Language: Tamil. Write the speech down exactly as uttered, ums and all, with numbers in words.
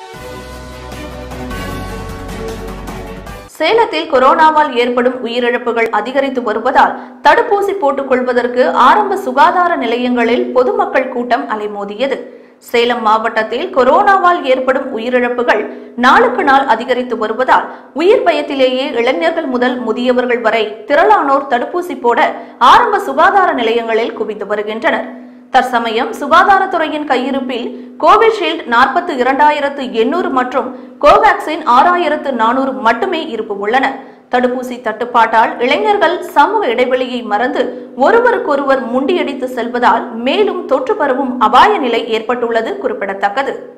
சேலத்தில் கொரோனாவால் ஏற்படும் உயிரிழப்புகள் அதிகரித்து வருவதால் தடுப்பூசி போட்டுக் கொள்வதற்கு ஆரம்ப சுகாதார நிலையங்களில் பொதுமக்கள் கூட்டம் அலைமோதியது. சேலம் மாவட்டத்தில் கொரோனாவால் ஏற்படும் உயிரிழப்புகள் நாளுக்கு நாள் அதிகரித்து வருவதால் உயிர் பயத்திலேயே இளைஞர்கள் முதல் முதியவர்கள் வரை திரளானோர் தடுப்பூசி போட ஆரம்ப சுகாதார நிலையங்களில் குவிந்து வருகின்றனர். தற்சமயம் சுகாதாரத்துறையின் கையிருப்பில் கோவிஷீல்டு நாற்பத்தி இரண்டாயிரத்து எண்ணூறு மற்றும் கோவாக்சின் ஆறாயிரத்து நானூறு மட்டுமே இருப்பு உள்ளன. தடுப்பூசி தட்டுப்பாட்டால் இளைஞர்கள் சமூக இடைவெளியை மறந்து ஒருவருக்கொருவர் முண்டியடித்து செல்வதால் மேலும் தொற்று பரவும் அபாய நிலை ஏற்பட்டுள்ளது குறிப்பிடத்தக்கது.